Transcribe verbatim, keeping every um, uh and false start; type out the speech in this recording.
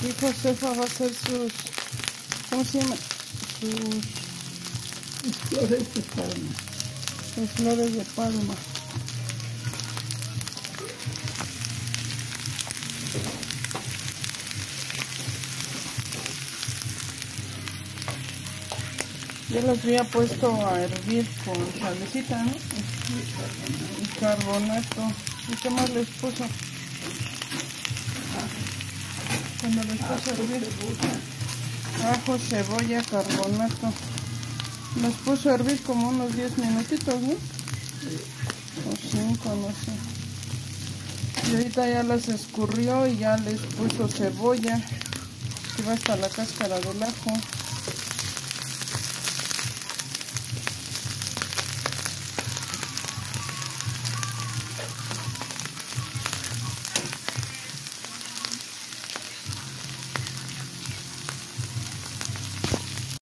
Aquí Josefa va a hacer sus, ¿cómo se llama? Sus, sus flores de palma. Sus flores de palma. Yo las había puesto a hervir con salecita, ¿no? Y carbonato. ¿Y qué más les puso? Cuando les puso a hervir. Ajo, cebolla, carbonato. Las puso a hervir como unos diez minutitos, ¿no? O cinco, no sé. Y ahorita ya las escurrió y ya les puso cebolla. Que va hasta la cáscara del ajo.